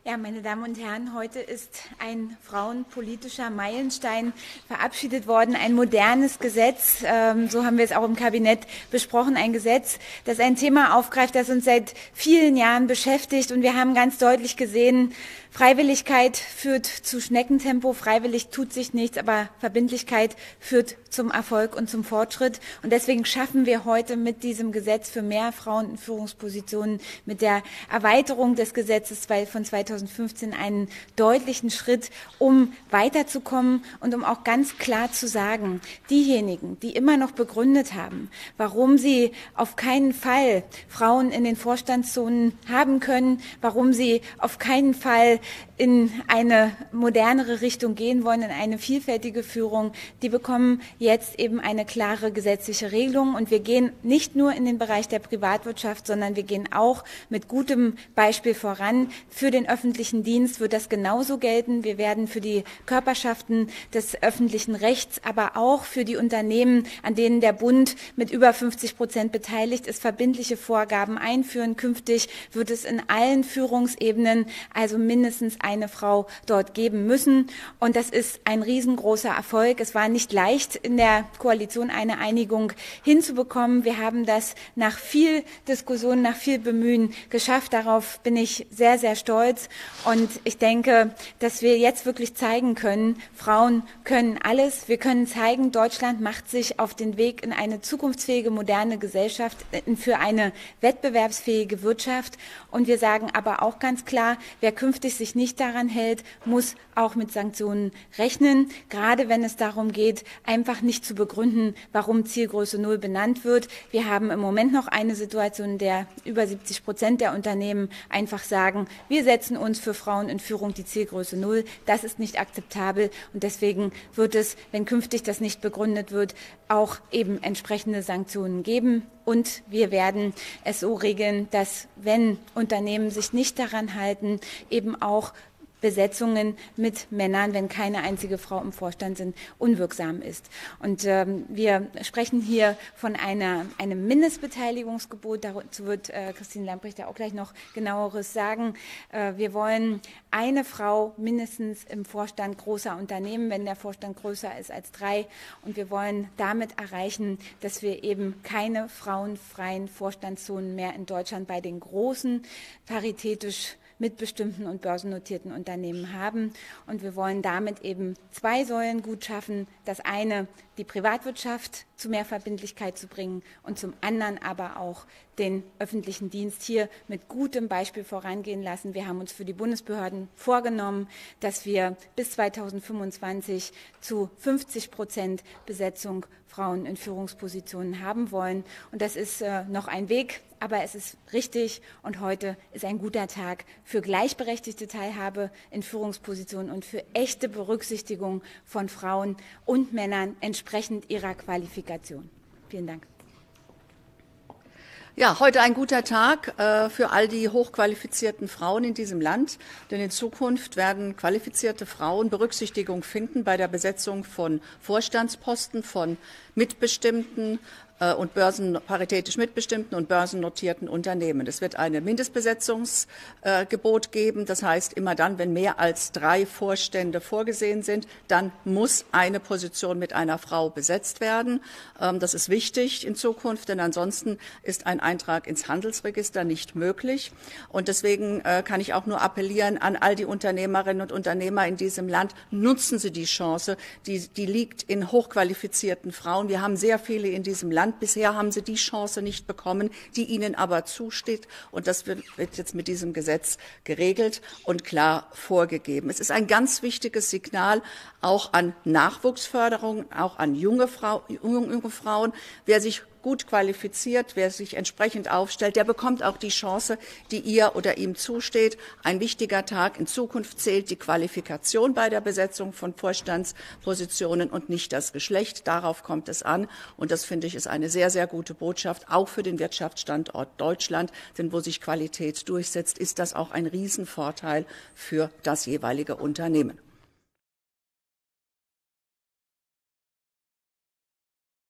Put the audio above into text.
Ja, meine Damen und Herren, heute ist ein frauenpolitischer Meilenstein verabschiedet worden, ein modernes Gesetz, so haben wir es auch im Kabinett besprochen, ein Gesetz, das ein Thema aufgreift, das uns seit vielen Jahren beschäftigt, und wir haben ganz deutlich gesehen, Freiwilligkeit führt zu Schneckentempo, freiwillig tut sich nichts, aber Verbindlichkeit führt zum Erfolg und zum Fortschritt, und deswegen schaffen wir heute mit diesem Gesetz für mehr Frauen in Führungspositionen, mit der Erweiterung des Gesetzes von 2015 einen deutlichen Schritt, um weiterzukommen und um auch ganz klar zu sagen, diejenigen, die immer noch begründet haben, warum sie auf keinen Fall Frauen in den Vorstandszonen haben können, warum sie auf keinen Fall in eine modernere Richtung gehen wollen, in eine vielfältige Führung, die bekommen jetzt eben eine klare gesetzliche Regelung. Und wir gehen nicht nur in den Bereich der Privatwirtschaft, sondern wir gehen auch mit gutem Beispiel voran. Für den öffentlichen Dienst wird das genauso gelten. Wir werden für die Körperschaften des öffentlichen Rechts, aber auch für die Unternehmen, an denen der Bund mit über 50% beteiligt ist, verbindliche Vorgaben einführen. Künftig wird es in allen Führungsebenen also mindestens eine Frau dort geben müssen. Und das ist ein riesengroßer Erfolg. Es war nicht leicht, in der Koalition eine Einigung hinzubekommen. Wir haben das nach viel Diskussion, nach viel Bemühen geschafft. Darauf bin ich sehr, sehr stolz. Und ich denke, dass wir jetzt wirklich zeigen können, Frauen können alles. Wir können zeigen, Deutschland macht sich auf den Weg in eine zukunftsfähige, moderne Gesellschaft, für eine wettbewerbsfähige Wirtschaft. Und wir sagen aber auch ganz klar, wer künftig sich nicht daran hält, muss auch mit Sanktionen rechnen, gerade wenn es darum geht, einfach nicht zu begründen, warum Zielgröße 0 benannt wird. Wir haben im Moment noch eine Situation, in der über 70% der Unternehmen einfach sagen, wir setzen uns für Frauen in Führung die Zielgröße 0. Das ist nicht akzeptabel, und deswegen wird es, wenn künftig das nicht begründet wird, auch eben entsprechende Sanktionen geben. Und wir werden es so regeln, dass, wenn Unternehmen sich nicht daran halten, eben auch Besetzungen mit Männern, wenn keine einzige Frau im Vorstand sind, unwirksam ist. Und wir sprechen hier von einem Mindestbeteiligungsgebot. Dazu wird Christine Lambrecht ja auch gleich noch genaueres sagen. Wir wollen eine Frau mindestens im Vorstand großer Unternehmen, wenn der Vorstand größer ist als 3. Und wir wollen damit erreichen, dass wir eben keine frauenfreien Vorstandszonen mehr in Deutschland bei den großen, paritätisch mitbestimmten und börsennotierten Unternehmen haben. Und wir wollen damit eben 2 Säulen gut schaffen. Das eine, die Privatwirtschaft zu mehr Verbindlichkeit zu bringen, und zum anderen aber auch den öffentlichen Dienst hier mit gutem Beispiel vorangehen lassen. Wir haben uns für die Bundesbehörden vorgenommen, dass wir bis 2025 zu 50% Besetzung Frauen in Führungspositionen haben wollen. Und das ist noch ein Weg, aber es ist richtig, und heute ist ein guter Tag für gleichberechtigte Teilhabe in Führungspositionen und für echte Berücksichtigung von Frauen und Männern entsprechend ihrer Qualifikation. Vielen Dank. Ja, heute ein guter Tag für all die hochqualifizierten Frauen in diesem Land, denn in Zukunft werden qualifizierte Frauen Berücksichtigung finden bei der Besetzung von Vorstandsposten, von mitbestimmten und paritätisch mitbestimmten und börsennotierten Unternehmen. Es wird ein Mindestbesetzungsgebot geben. Das heißt, immer dann, wenn mehr als 3 Vorstände vorgesehen sind, dann muss eine Position mit einer Frau besetzt werden. Das ist wichtig in Zukunft, denn ansonsten ist ein Eintrag ins Handelsregister nicht möglich. Und deswegen kann ich auch nur appellieren an all die Unternehmerinnen und Unternehmer in diesem Land, nutzen Sie die Chance, die liegt in hochqualifizierten Frauen. Wir haben sehr viele in diesem Land. Bisher haben sie die Chance nicht bekommen, die ihnen aber zusteht. Und das wird jetzt mit diesem Gesetz geregelt und klar vorgegeben. Es ist ein ganz wichtiges Signal auch an Nachwuchsförderung, auch an junge Frauen. Wer sich gut qualifiziert, wer sich entsprechend aufstellt, der bekommt auch die Chance, die ihr oder ihm zusteht. Ein wichtiger Tag. In Zukunft zählt die Qualifikation bei der Besetzung von Vorstandspositionen und nicht das Geschlecht. Darauf kommt es an. Und das, finde ich, ist eine sehr, sehr gute Botschaft, auch für den Wirtschaftsstandort Deutschland. Denn wo sich Qualität durchsetzt, ist das auch ein Riesenvorteil für das jeweilige Unternehmen.